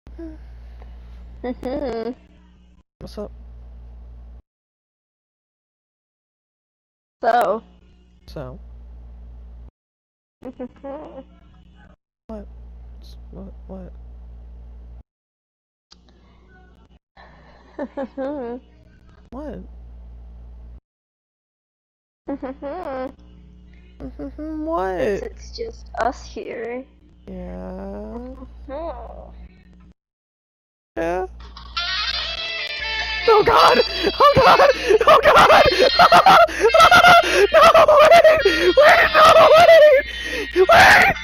What's up? So. So? What? What? What? What? It's just us here. Yeah. Yeah. Oh god! Oh god! Oh god! No! Wait! Wait! No! Wait! Wait!